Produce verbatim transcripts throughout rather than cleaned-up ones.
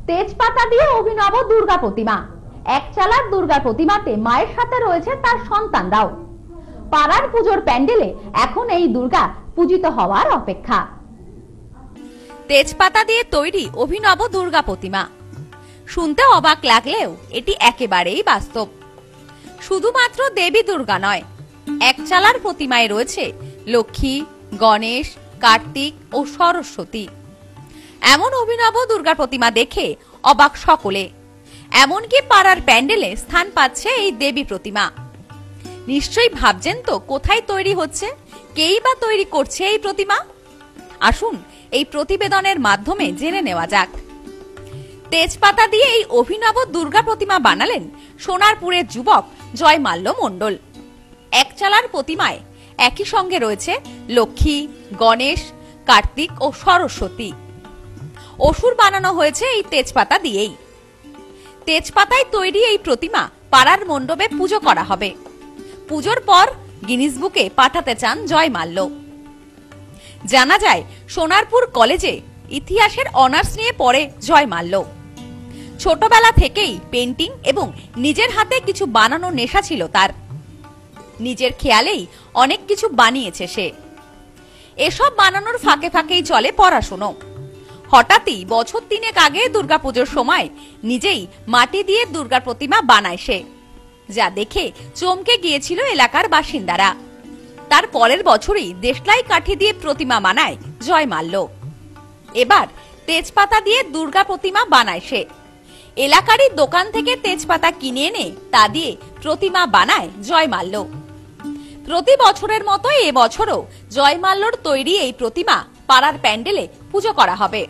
তেজপাতা দিয়ে অভিনব দুর্গা প্রতিমা। এক চালার দুর্গা প্রতিমাতে মায়ের সাথে রয়েছে তার সন্তানরাও। পাড়ার পুজোর প্যান্ডেলে এখন এই দুর্গা পূজিত হওয়ার অপেক্ষা। তেজপাতা দিয়ে তৈরি অভিনব দুর্গা প্রতিমা শুনতে অবাক লাগলেও এটি একেবারেই বাস্তব। শুধুমাত্র দেবী দুর্গা নয়, এক চালার প্রতিমায় রয়েছে লক্ষ্মী, গণেশ, কার্তিক ও সরস্বতী। এমন অভিনব দুর্গা প্রতিমা দেখে অবাক সকলে। এমনকি পাড়ার প্যান্ডেলে স্থান পাচ্ছে এই দেবী প্রতিমা। নিশ্চয়ই ভাবছেন তো কোথায় তৈরি হচ্ছে, কেই বা তৈরি করছে এই প্রতিমা। আসুন এই প্রতিবেদনের মাধ্যমে জেনে নেওয়া যাক। তেজপাতা দিয়ে এই অভিনব দুর্গা প্রতিমা বানালেন সোনারপুরের যুবক জয়মাল্য মণ্ডল। এক চালার প্রতিমায় একই সঙ্গে রয়েছে লক্ষ্মী, গণেশ, কার্তিক ও সরস্বতী। অসুর বানানো হয়েছে এই তেজপাতা দিয়েই। তেজপাতায় তৈরি এই প্রতিমা পাড়ার মণ্ডপে পুজো করা হবে। পুজোর পর গিনিস বুকে পাঠাতে চান জয়মাল্য। জানা যায় সোনারপুর কলেজে ইতিহাসের অনার্স নিয়ে পড়ে জয়মাল্য। ছোটবেলা থেকেই পেন্টিং এবং নিজের হাতে কিছু বানানোর নেশা ছিল তার। নিজের খেয়ালেই অনেক কিছু বানিয়েছে সে। এসব বানানোর ফাঁকে ফাঁকেই চলে পড়াশোনা। হঠাৎই বছর তিনেক আগে দুর্গাপুজোর সময় নিজেই মাটি দিয়ে দুর্গা প্রতিমা বানায় সে, যা দেখে চমকে গিয়েছিল এলাকার বাসিন্দারা। তার পরের বছরই দেশলাই কাঠি দিয়ে প্রতিমা বানায় জয়মাল্য। এবার তেজপাতা দিয়ে দুর্গা প্রতিমা বানায় সে। এলাকারই দোকান থেকে তেজপাতা কিনে এনে তা দিয়ে প্রতিমা বানায় জয়মাল্য। প্রতি বছরের মতো এবছরও জয়মাল্যর তৈরি এই প্রতিমা পাড়ার প্যান্ডেলে পুজো করা হবে।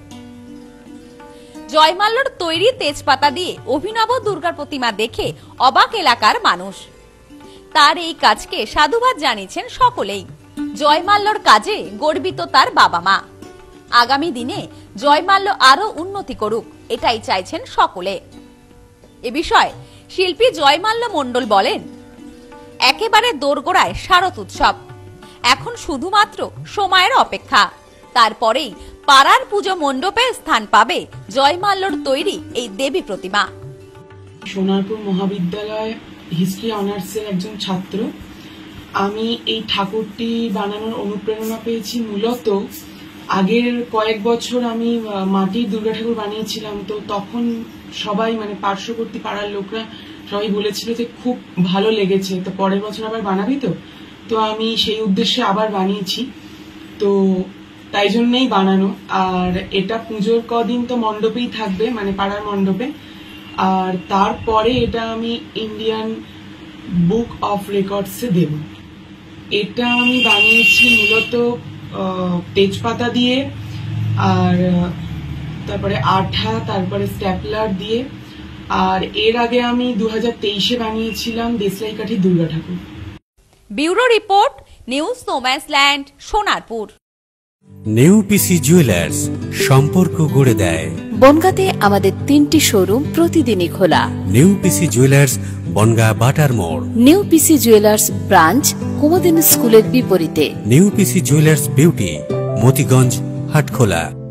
জয়মাল্যর তৈরি তেজপাতা দিয়ে অভিনব দুর্গা প্রতিমা দেখে অবাক এলাকার মানুষ। তার এই কাজকে সাধুবাদ জানিয়েছেন সকলেই। জয়মাল্যর কাজে গর্বিত তার বাবা মা। আগামী দিনে জয়মাল্য আরো উন্নতি করুক, এটাই চাইছেন সকলে। এ বিষয়ে শিল্পী জয়মাল্য মণ্ডল বলেন, একেবারে দোরগোড়ায় শারদ উৎসব। এখন শুধুমাত্র সময়ের অপেক্ষা। তারপরেই পাড়ার পুজো মণ্ডপে স্থান পাবে জয়মাল্যর তৈরি এই দেবী প্রতিমা। সোনারপুর মহাবিদ্যালয় হিস্ট্রি অনার্সের একজন ছাত্র। আমি এই ঠাকুরটি বানানোর অনুপ্রেরণা পেয়েছি মূলত আগের কয়েক বছর আমি মাটির দুর্গা ঠাকুর বানিয়েছিলাম। তো তখন সবাই মানে পার্শ্ববর্তী পাড়ার লোকরা সবাই বলেছিল যে খুব ভালো লেগেছে, তো পরের বছর আবার বানাবি তো। তো আমি সেই উদ্দেশ্যে আবার বানিয়েছি, তো তাই জন্যই বানানো। আর এটা পুজোর কদিন তো মণ্ডপেই থাকবে, মানে পাড়ার মণ্ডপে। আর তারপরে এটা আমি ইন্ডিয়ান বুক অফ রেকর্ডসে দেব। এটা আমি বানিয়েছি মূলত তেজপাতা দিয়ে, আর তারপরে আঠা, তারপরে স্ট্যাপলার দিয়ে। আর এর আগে আমি দু হাজার তেইশে বানিয়েছিলাম দেশলাই কাঠি দুর্গা ঠাকুর। Bureau report, news no man's land, Sonarpur. নেউপিসি জুয়েলার্স, সম্পর্ক গড়ে দেয়। বনগাঁতে আমাদের তিনটি শোরুম প্রতিদিনই খোলা। নেউপিসি জুয়েলার্স, বনগাঁ বাটার মোড়। নেউপিসি জুয়েলার্স ব্রাঞ্চ কুমদিন স্কুলের বিপরীতে। নেউপিসি জুয়েলার্স বিউটি, মতিগঞ্জ, হাটখোলা।